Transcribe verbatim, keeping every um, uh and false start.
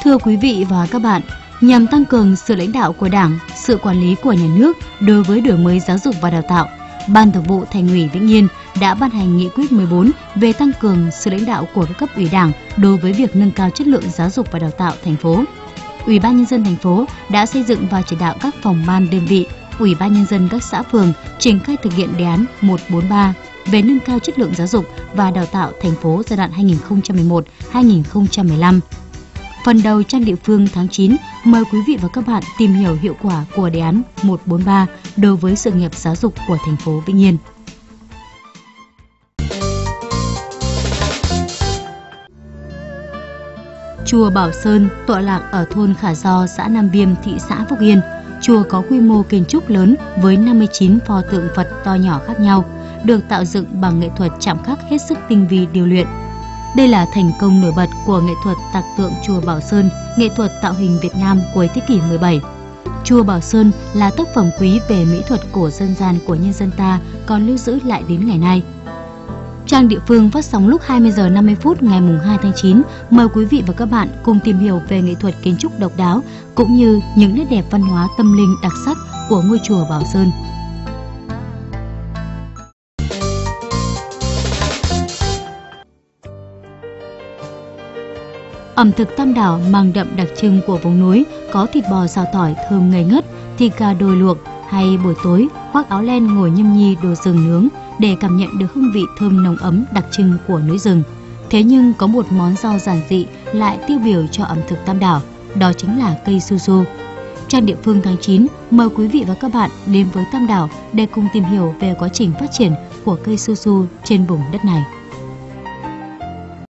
Thưa quý vị và các bạn, nhằm tăng cường sự lãnh đạo của Đảng, sự quản lý của nhà nước đối với đổi mới giáo dục và đào tạo, Ban Thường vụ Thành ủy Vĩnh Yên đã ban hành nghị quyết mười bốn về tăng cường sự lãnh đạo của các cấp ủy Đảng đối với việc nâng cao chất lượng giáo dục và đào tạo thành phố. Ủy ban nhân dân thành phố đã xây dựng và chỉ đạo các phòng ban đơn vị, Ủy ban nhân dân các xã phường triển khai thực hiện đề án một bốn ba về nâng cao chất lượng giáo dục và đào tạo thành phố giai đoạn hai nghìn không trăm mười một đến hai nghìn không trăm mười lăm. Phần đầu trang địa phương tháng chín, mời quý vị và các bạn tìm hiểu hiệu quả của đề án một bốn ba đối với sự nghiệp giáo dục của thành phố Vĩnh Yên. Chùa Bảo Sơn tọa lạc ở thôn Khả Do, xã Nam Viêm, thị xã Phúc Yên. Chùa có quy mô kiến trúc lớn với năm mươi chín pho tượng Phật to nhỏ khác nhau, được tạo dựng bằng nghệ thuật chạm khắc hết sức tinh vi điêu luyện. Đây là thành công nổi bật của nghệ thuật tạc tượng Chùa Bảo Sơn, nghệ thuật tạo hình Việt Nam cuối thế kỷ mười bảy. Chùa Bảo Sơn là tác phẩm quý về mỹ thuật cổ dân gian của nhân dân ta còn lưu giữ lại đến ngày nay. Trang địa phương phát sóng lúc hai mươi giờ năm mươi phút ngày hai tháng chín. Mời quý vị và các bạn cùng tìm hiểu về nghệ thuật kiến trúc độc đáo cũng như những nét đẹp văn hóa tâm linh đặc sắc của ngôi chùa Bảo Sơn. Ẩm thực Tam Đảo mang đậm đặc trưng của vùng núi, có thịt bò xào tỏi thơm ngây ngất, thịt gà đồi luộc, hay buổi tối khoác áo len ngồi nhâm nhi đồ rừng nướng để cảm nhận được hương vị thơm nồng ấm đặc trưng của núi rừng. Thế nhưng có một món rau giản dị lại tiêu biểu cho ẩm thực Tam Đảo, đó chính là cây su su. Trang địa phương tháng chín mời quý vị và các bạn đến với Tam Đảo để cùng tìm hiểu về quá trình phát triển của cây su su trên vùng đất này.